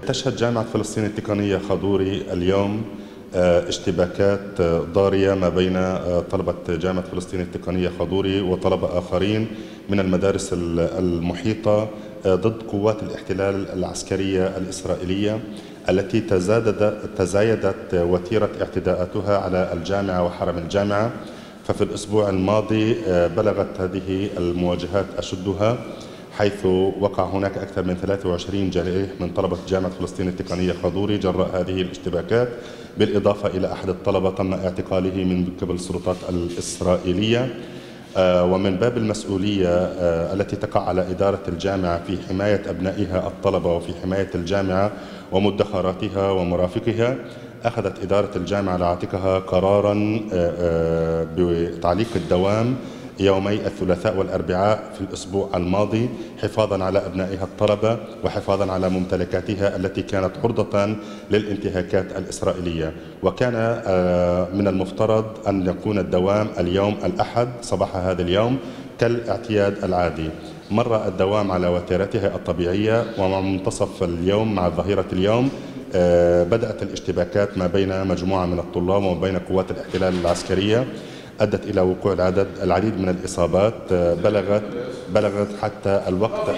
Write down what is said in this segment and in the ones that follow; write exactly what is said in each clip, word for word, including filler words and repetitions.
تشهد جامعة فلسطين التقنية خاضوري اليوم اشتباكات ضارية ما بين طلبة جامعة فلسطين التقنية خاضوري وطلبة آخرين من المدارس المحيطة ضد قوات الاحتلال العسكرية الإسرائيلية التي تزايدت تزايدت وتيرة اعتداءاتها على الجامعة وحرم الجامعة. ففي الأسبوع الماضي بلغت هذه المواجهات أشدها، حيث وقع هناك أكثر من ثلاثة وعشرين جريح من طلبة جامعة فلسطين التقنية خاضوري جراء هذه الاشتباكات، بالإضافة إلى أحد الطلبة تم اعتقاله من قبل السلطات الإسرائيلية. ومن باب المسؤولية التي تقع على إدارة الجامعة في حماية أبنائها الطلبة وفي حماية الجامعة ومدخراتها ومرافقها، أخذت إدارة الجامعة على عاتقها قرارا بتعليق الدوام يومي الثلاثاء والأربعاء في الأسبوع الماضي، حفاظا على أبنائها الطلبة وحفاظا على ممتلكاتها التي كانت عرضة للانتهاكات الإسرائيلية. وكان من المفترض أن يكون الدوام اليوم الأحد صباح هذا اليوم كالاعتياد العادي. مر الدوام على وتيرته الطبيعية، ومع منتصف اليوم مع ظهيرة اليوم بدأت الاشتباكات ما بين مجموعة من الطلاب وما بين قوات الاحتلال العسكرية، أدت إلى وقوع العدد العديد من الإصابات. بلغت بلغت حتى الوقت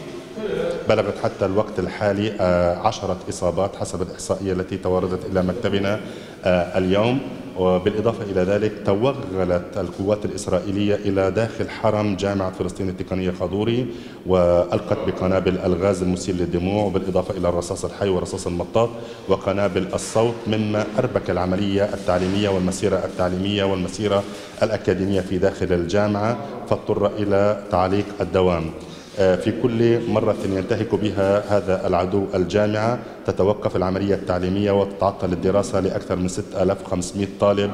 بلغت حتى الوقت الحالي عشرة إصابات حسب الإحصائية التي توردت إلى مكتبنا اليوم. وبالإضافة إلى ذلك توغلت القوات الإسرائيلية إلى داخل حرم جامعة فلسطين التقنية خاضوري وألقت بقنابل الغاز المسيل للدموع، وبالإضافة إلى الرصاص الحي ورصاص المطاط وقنابل الصوت، مما أربك العملية التعليمية والمسيرة التعليمية والمسيرة الأكاديمية في داخل الجامعة، فاضطر إلى تعليق الدوام. في كل مرة ينتهك بها هذا العدو الجامعة تتوقف العملية التعليمية وتتعطل الدراسة لأكثر من ستة آلاف وخمسمئة طالب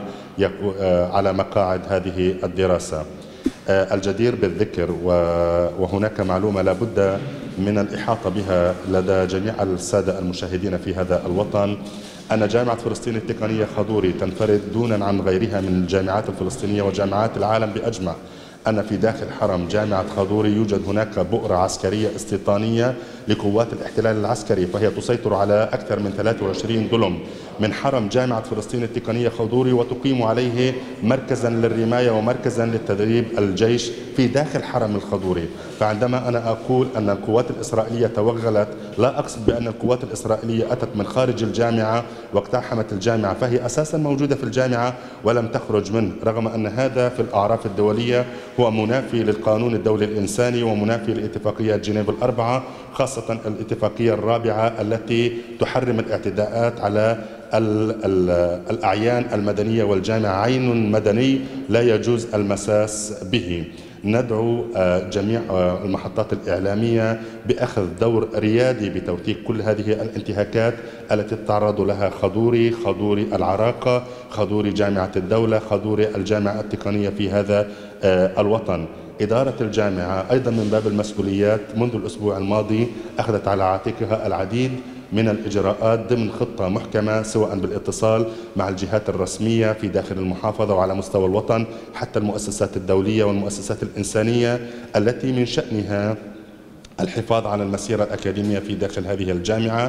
على مقاعد هذه الدراسة. الجدير بالذكر وهناك معلومة لا بد من الإحاطة بها لدى جميع السادة المشاهدين في هذا الوطن، أن جامعة فلسطين التقنية خاضوري تنفرد دونا عن غيرها من الجامعات الفلسطينية وجامعات العالم بأجمع أن في داخل حرم جامعة خاضوري يوجد هناك بؤرة عسكرية استيطانية لقوات الاحتلال العسكري، فهي تسيطر على أكثر من ثلاثة وعشرين دلم من حرم جامعة فلسطين التقنية خاضوري، وتقيم عليه مركزا للرماية ومركزا للتدريب الجيش في داخل حرم الخاضوري. فعندما أنا أقول أن القوات الإسرائيلية توغلت، لا أقصد بأن القوات الإسرائيلية أتت من خارج الجامعة واقتحمت الجامعة، فهي أساسا موجودة في الجامعة ولم تخرج منه، رغم أن هذا في الأعراف الدولية هو منافي للقانون الدولي الإنساني ومنافي لاتفاقية جنيف الأربعة، خاصة الاتفاقية الرابعة التي تحرم الاعتداءات على الأعيان المدنية، والجامعة عين مدني لا يجوز المساس به. ندعو جميع المحطات الإعلامية بأخذ دور ريادي بتوثيق كل هذه الانتهاكات التي تتعرض لها خاضوري، خاضوري العراقة، خاضوري جامعة الدولة، خاضوري الجامعة التقنية في هذا الوطن. إدارة الجامعة أيضا من باب المسؤوليات منذ الأسبوع الماضي أخذت على عاتقها العديد من الإجراءات ضمن خطة محكمة، سواء بالاتصال مع الجهات الرسمية في داخل المحافظة وعلى مستوى الوطن، حتى المؤسسات الدولية والمؤسسات الإنسانية التي من شأنها الحفاظ على المسيرة الأكاديمية في داخل هذه الجامعة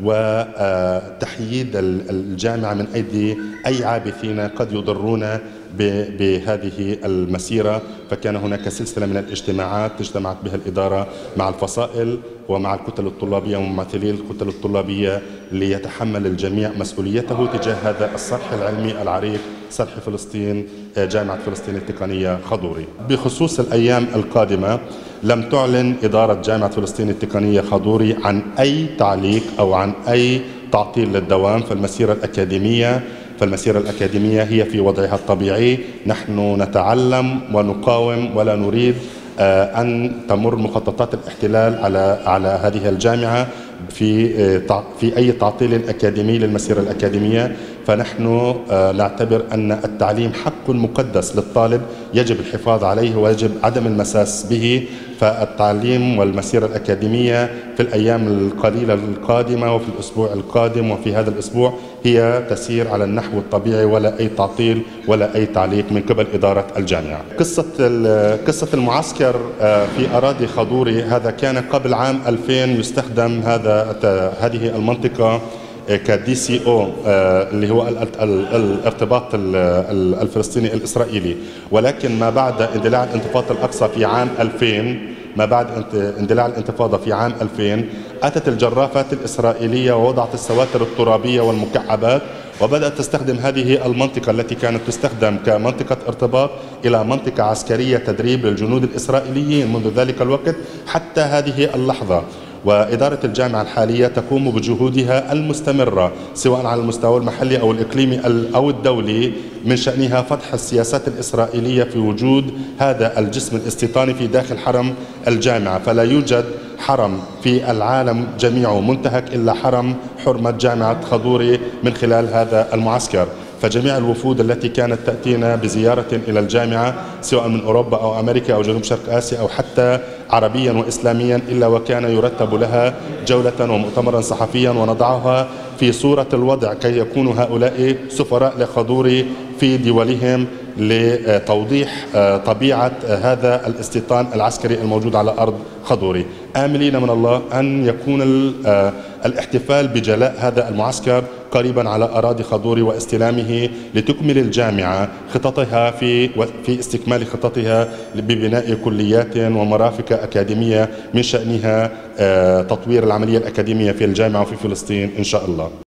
وتحييد الجامعة من أيدي أي عابثين قد يضرون بهذه المسيرة. فكان هناك سلسلة من الاجتماعات اجتمعت بها الإدارة مع الفصائل ومع الكتل الطلابية وممثلي الكتل الطلابية ليتحمل الجميع مسؤوليته تجاه هذا الصرح العلمي العريق، صرح فلسطين جامعة فلسطين التقنية خاضوري. بخصوص الأيام القادمة، لم تعلن إدارة جامعة فلسطين التقنية خاضوري عن أي تعليق أو عن أي تعطيل للدوام، فالمسيرة الأكاديمية فالمسيرة الأكاديمية هي في وضعها الطبيعي. نحن نتعلم ونقاوم ولا نريد أن تمر مخططات الاحتلال على على هذه الجامعة في في أي تعطيل أكاديمي للمسيرة الأكاديمية. فنحن نعتبر أن التعليم حق مقدس للطالب يجب الحفاظ عليه ويجب عدم المساس به، فالتعليم والمسيرة الأكاديمية في الأيام القليلة القادمة وفي الأسبوع القادم وفي هذا الأسبوع هي تسير على النحو الطبيعي، ولا أي تعطيل ولا أي تعليق من قبل إدارة الجامعة. قصة قصة المعسكر في أراضي خضوري هذا كان قبل عام ألفين يستخدم هذا هذه المنطقة كدي سي او اللي هو الارتباط الفلسطيني الإسرائيلي، ولكن ما بعد اندلاع الانتفاضة الأقصى في عام ألفين ما بعد اندلاع الانتفاضة في عام ألفين أتت الجرافات الإسرائيلية ووضعت السواتر الترابية والمكعبات، وبدأت تستخدم هذه المنطقة التي كانت تستخدم كمنطقة ارتباط إلى منطقة عسكرية تدريب للجنود الإسرائيليين منذ ذلك الوقت حتى هذه اللحظة. وإدارة الجامعة الحالية تقوم بجهودها المستمرة سواء على المستوى المحلي أو الإقليمي أو الدولي من شأنها فتح السياسات الإسرائيلية في وجود هذا الجسم الاستيطاني في داخل حرم الجامعة. فلا يوجد حرم في العالم جميعه منتهك إلا حرم حرمة جامعة خضوري من خلال هذا المعسكر. فجميع الوفود التي كانت تأتينا بزيارة إلى الجامعة سواء من أوروبا أو أمريكا أو جنوب شرق آسيا أو حتى عربيا وإسلاميا إلا وكان يرتب لها جولة ومؤتمرا صحفيا ونضعها في صورة الوضع كي يكونوا هؤلاء سفراء لخضوري في دولهم لتوضيح طبيعة هذا الاستيطان العسكري الموجود على أرض خضوري، آملين من الله أن يكون الاحتفال بجلاء هذا المعسكر قريبا على أراضي خضوري واستلامه لتكمل الجامعة خططها في في استكمال خططها ببناء كليات ومرافق أكاديمية من شأنها تطوير العملية الأكاديمية في الجامعة وفي فلسطين إن شاء الله.